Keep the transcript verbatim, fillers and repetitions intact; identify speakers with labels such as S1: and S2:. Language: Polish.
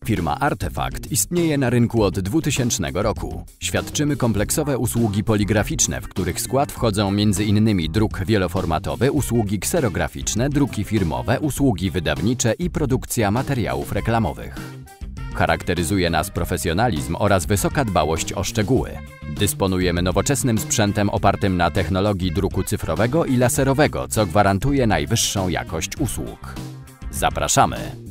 S1: Firma Artefakt istnieje na rynku od dwutysięcznego roku. Świadczymy kompleksowe usługi poligraficzne, w których skład wchodzą między innymi druk wieloformatowy, usługi kserograficzne, druki firmowe, usługi wydawnicze i produkcja materiałów reklamowych. Charakteryzuje nas profesjonalizm oraz wysoka dbałość o szczegóły. Dysponujemy nowoczesnym sprzętem opartym na technologii druku cyfrowego i laserowego, co gwarantuje najwyższą jakość usług. Zapraszamy!